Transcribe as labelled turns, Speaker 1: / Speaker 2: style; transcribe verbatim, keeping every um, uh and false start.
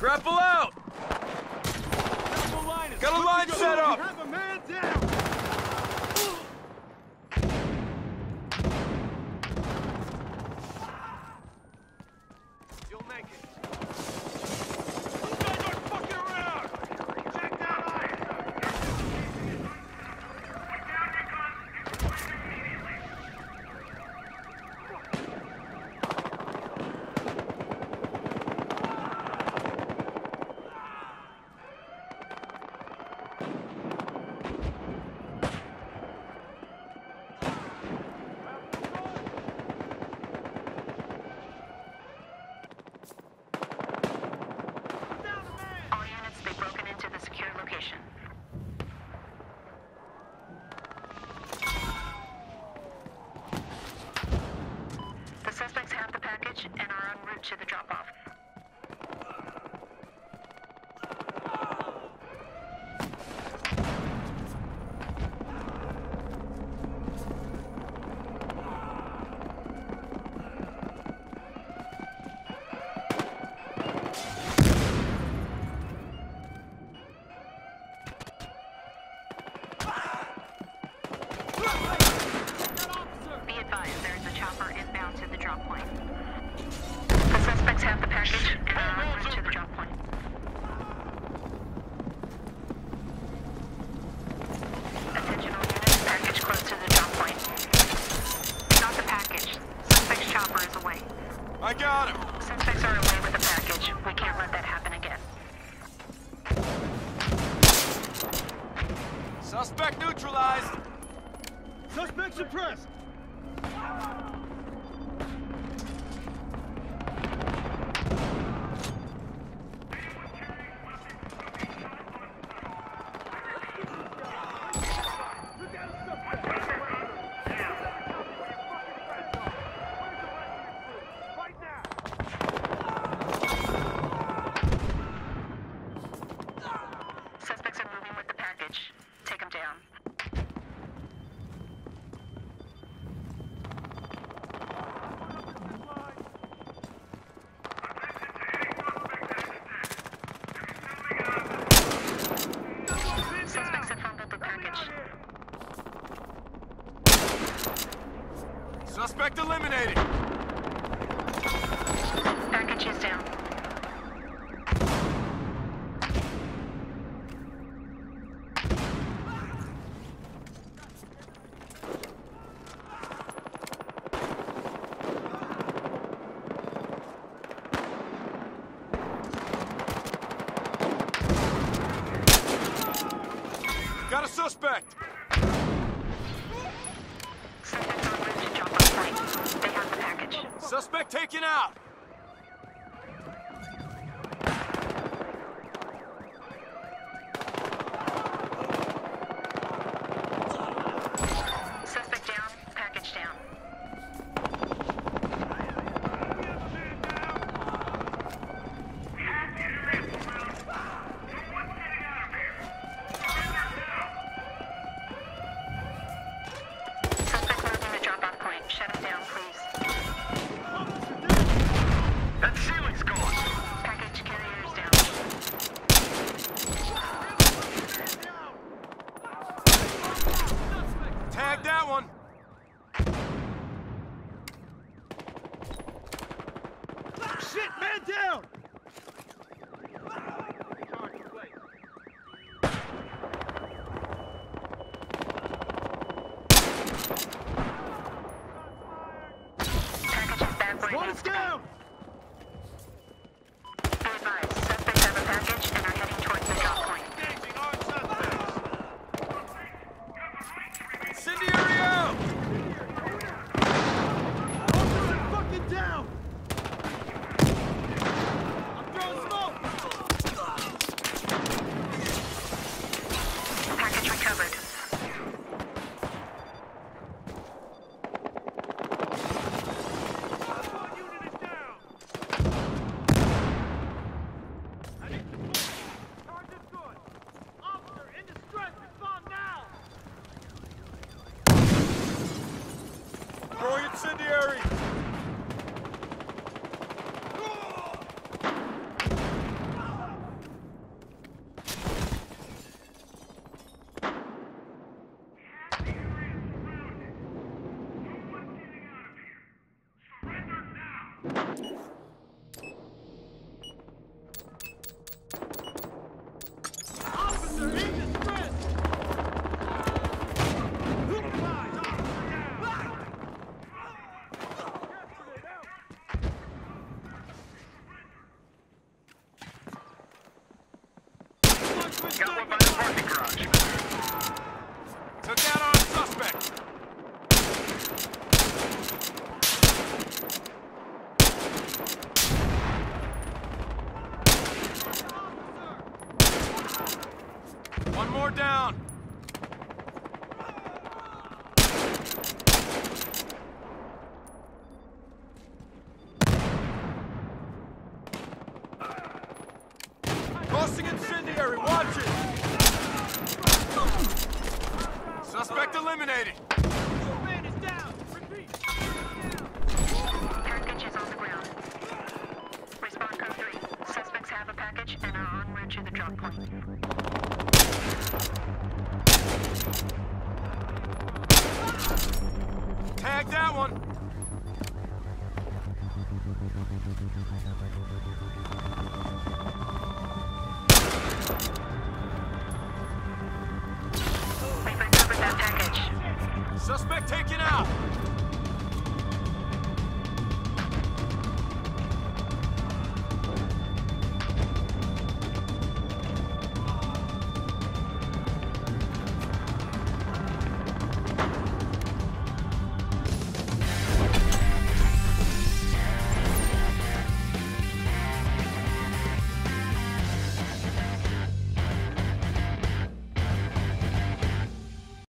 Speaker 1: Grapple out! Got a line set up!
Speaker 2: Have a man down! You'll make it. You guys aren't fucking around! Check that line!
Speaker 3: And are en route to the drop-off. Be advised, there is a chopper inbound to the drop point. The suspects have the package and are en route to the drop point. Attention all units, package close to the drop point. Not the package. Suspect's chopper is away.
Speaker 1: I got him!
Speaker 3: Suspects are away with the package. We can't let that happen again.
Speaker 1: Suspect neutralized!
Speaker 2: Suspect suppressed!
Speaker 3: Suspects are moving with the package. Take them down. Suspects have fumbled the package.
Speaker 1: Suspect eliminated!
Speaker 3: Package is down.
Speaker 1: Got a suspect!
Speaker 3: Suspects en route to drop-off point. They have the package.
Speaker 1: Suspect taken out!
Speaker 3: Suspect down, package down. Suspect moving the drop-off point. Shut him down, please.
Speaker 2: That ceiling's gone!
Speaker 3: Package carrier is down.
Speaker 1: Tag that one!
Speaker 2: Shit, man down!
Speaker 3: Package is back where it
Speaker 2: One
Speaker 3: needs
Speaker 2: is
Speaker 3: to be.
Speaker 2: down!
Speaker 3: Be advised, suspects have a package and are heading towards the drop point.
Speaker 2: Engaging armed suspects!
Speaker 1: Incendiary out!
Speaker 2: Officer fucking down! I'm throwing smoke!
Speaker 3: Package recovered.
Speaker 2: One unit is down! I need support! Charge is good! Officer in distress! Respond now!
Speaker 1: Throwing incendiary!
Speaker 2: Got one by the parking garage.
Speaker 1: Took down our suspect. One more down. Tossing incendiary, watch it! Suspect eliminated.
Speaker 2: Man is down. Repeat.
Speaker 3: Package is on the ground. Respond code three. Suspects have a package and are en route to the drop point.
Speaker 1: Tag that one.
Speaker 3: We've recovered that package.
Speaker 1: Suspect taken out.